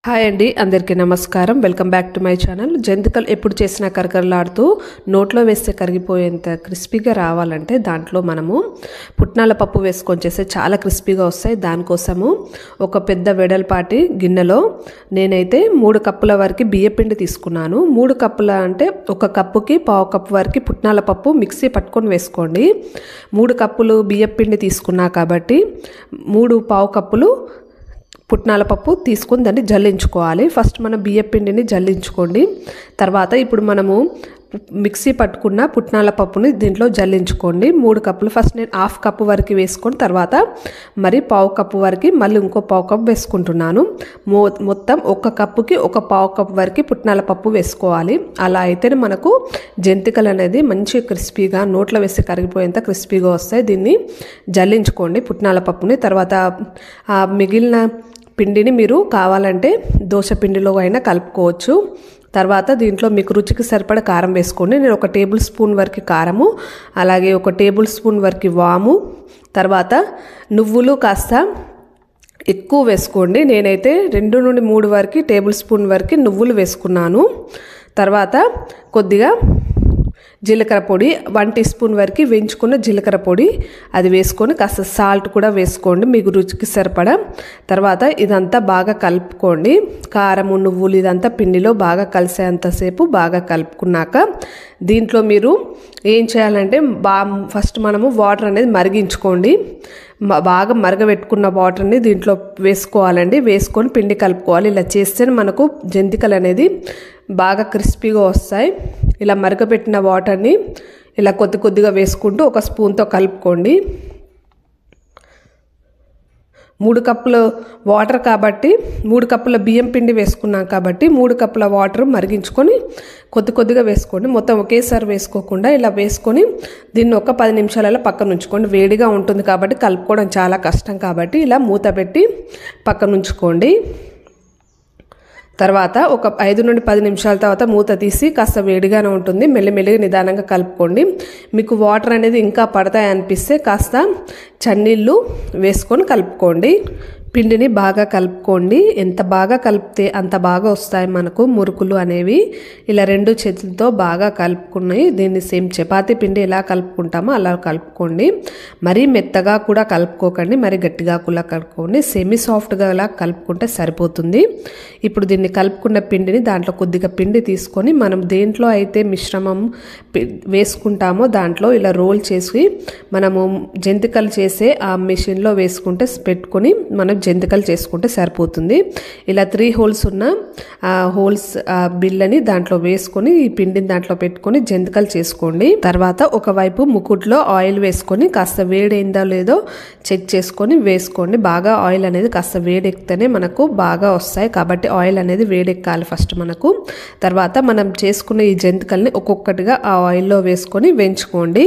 Hi అండి, అందరికీ నమస్కారం. Welcome back to my channel. జంతికలు ఎప్పుడు చేసినా కరకరలాడుతూ నోట్లో వేస్తే కరిగిపోయేంత క్రిస్పీగా రావాలంటే దాంట్లో మనము పుట్నాల పప్పు వేసుకొని చేస్తే చాలా క్రిస్పీగా వస్తాయి. దానికోసము ఒక పెద్ద వెడల్పాటి గిన్నెలో నేనైతే 3 కప్పుల వరకు బియ్యపిండి తీసుకున్నాను. 3 కప్పుల అంటే 1 కప్పుకి 1/2 కప్పు వరకు పుట్నాల పప్పు మిక్సీ పట్టుకొని వేసుకోండి. 3 కప్పులు బియ్యపిండి తీసుకున్నా కాబట్టి 3/4 కప్పులు పుట్నాల పప్పు తీసుకొని దాన్ని జల్లించుకోవాలి. ఫస్ట్ మనం బియ్యం పిండిని జల్లించుకోండి. తర్వాత ఇప్పుడు మనము మిక్సీ పట్టుకున్న పుట్నాల పప్పుని దీంట్లో జల్లించుకోండి. 3 కప్పులు ఫస్ట్ నేను 1/2 కప్పు వరకు వేసుకొని తర్వాత మరి 1/4 కప్పు వరకు మళ్ళీ ఇంకో 1/4 కప్పు వేసుకుంటున్నాను. మొత్తం 1 కప్పుకి 1/4 కప్పు వరకు పుట్నాల పప్పు వేసుకోవాలి. అలా అయితేనే మనకు జంతికలు అనేది మంచి క్రిస్పీగా నోట్లో వేసి కరిగిపోయేంత క్రిస్పీగా వస్తాయి. దీన్ని జల్లించుకోండి పుట్నాల పప్పుని. తర్వాత మిగిలిన పిండిని మీరు కావాలంటే దోశ పిండిలో అయినా కలుపుకోవచ్చు. తర్వాత దీంట్లో మీకు రుచికి సరిపడ కారం వేసుకోండి. నేను 1 టేబుల్ స్పూన్ వరకు కారము, అలాగే 1 టేబుల్ స్పూన్ వరకు వాము, తర్వాత నువ్వులు కాస్త ఎక్కువ వేసుకోండి. నేనైతే 2 నుండి 3 వరకు టేబుల్ స్పూన్ వరకు నువ్వులు వేసుకున్నాను. తర్వాత కొద్దిగా జీలకర్ర పొడి 1 టీ స్పూన్ వరకు వేయించుకున్న జీలకర్ర పొడి అది వేసుకొని కాస్త సాల్ట్ కూడా వేసుకోండి మీకు రుచికి సరిపడా. తర్వాత ఇదంతా బాగా కలుపుకోండి. కారము నువ్వులు ఇదంతా పిండిలో బాగా కలిసేంతసేపు బాగా కలుపుకున్నాక దీంట్లో మీరు ఏం చేయాలంటే ఫస్ట్ మనము వాటర్ అనేది మరిగించుకోండి. బాగా మరగబెట్టుకున్న వాటర్ని దీంట్లో వేసుకోవాలండి. వేసుకొని పిండి కలుపుకోవాలి. ఇలా చేస్తేనే మనకు జంతికలు అనేది బాగా క్రిస్పీగా వస్తాయి. ఇలా మరగబెట్టిన వాటర్ని ఇలా కొద్దిగా వేసుకుంటూ 1 స్పూన్తో కలుపుకోండి. 3 కప్పుల వాటర్ కాబట్టి 3 కప్పుల బియ్యం పిండి వేసుకున్నాం కాబట్టి 3 కప్పుల వాటర్ మరిగించుకొని కొద్దిగా వేసుకోండి. మొత్తం ఒకేసారి వేసుకోకుండా ఇలా వేసుకొని దీన్ని ఒక 10 నిమిషాలలో పక్కన ఉంచుకోండి. వేడిగా ఉంటుంది కాబట్టి కలుపుకోవడం చాలా కష్టం కాబట్టి ఇలా మూత పెట్టి పక్కన ఉంచుకోండి. తర్వాత ఒక 5 నుండి 10 నిమిషాల తర్వాత మూత తీసి కాస్త వేడిగానే ఉంటుంది మెల్లిమెల్లిగా నిదానంగా కలుపుకోండి. మీకు వాటర్ అనేది ఇంకా పడతాయి అనిపిస్తే కాస్త చన్నీళ్ళు వేసుకొని కలుపుకోండి. పిండిని బాగా కలుపుకోండి. ఎంత బాగా కలిపితే అంత బాగా వస్తాయి మనకు మురుకులు అనేవి. ఇలా 2 చేతులతో బాగా కలుపుకుని దీన్ని సేమ్ చపాతీ పిండి ఎలా కలుపుకుంటామో అలా కలుపుకోండి. మరీ మెత్తగా కూడా కలుపుకోకండి, మరీ గట్టిగా కూడా కలుపుకోండి. సెమీ సాఫ్ట్గా అలా కలుపుకుంటే సరిపోతుంది. ఇప్పుడు దీన్ని కలుపుకున్న పిండిని దాంట్లో కొద్దిగా పిండి తీసుకొని మనం దేంట్లో అయితే మిశ్రమం వేసుకుంటామో దాంట్లో ఇలా రోల్ చేసి మనము జంతికలు చేసే ఆ మిషన్లో వేసుకుంటే పెట్టుకొని మనం జంతికలు చేసుకుంటే సరిపోతుంది. ఇలా 3 హోల్స్ ఉన్న హోల్స్ బిళ్ళని దాంట్లో వేసుకొని ఈ పిండిని దాంట్లో పెట్టుకొని జంతికలు చేసుకోండి. తర్వాత ఒకవైపు ముకుట్లో ఆయిల్ వేసుకొని కాస్త వేడైందో లేదో చెక్ చేసుకొని వేసుకోండి. బాగా ఆయిల్ అనేది కాస్త వేడెక్కితేనే మనకు బాగా వస్తాయి కాబట్టి ఆయిల్ అనేది వేడెక్కాలి ఫస్ట్ మనకు. తర్వాత మనం చేసుకున్న ఈ జంతికల్ని ఒక్కొక్కటిగా ఆ ఆయిల్లో వేసుకొని వేయించుకోండి.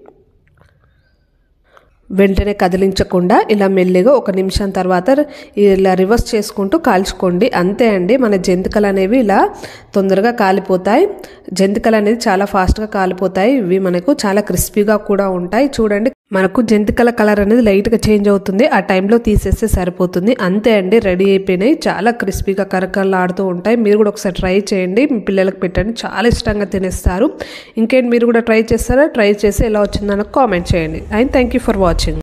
వెంటనే కదిలించకుండా ఇలా మెల్లిగా 1 నిమిషం తర్వాత ఇలా రివర్స్ చేసుకుంటూ కాల్చుకోండి. అంతే అండి, మన జంతికలు అనేవి ఇలా తొందరగా కాలిపోతాయి. జంతికలు అనేది చాలా ఫాస్ట్గా కాలిపోతాయి. ఇవి మనకు చాలా క్రిస్పీగా కూడా ఉంటాయి. చూడండి మనకు జంతికల కలర్ అనేది లైట్గా చేంజ్ అవుతుంది. ఆ టైంలో తీసేస్తే సరిపోతుంది. అంతే అండి, రెడీ అయిపోయినాయి. చాలా క్రిస్పీగా కరకరలాడుతూ ఉంటాయి. మీరు కూడా ఒకసారి ట్రై చేయండి, మీ పిల్లలకు పెట్టండి, చాలా ఇష్టంగా తినేస్తారు. ఇంకేంటి మీరు కూడా ట్రై చేస్తారా? ట్రై చేసి ఎలా వచ్చిందో నాకు కామెంట్ చేయండి. And thank you for watching.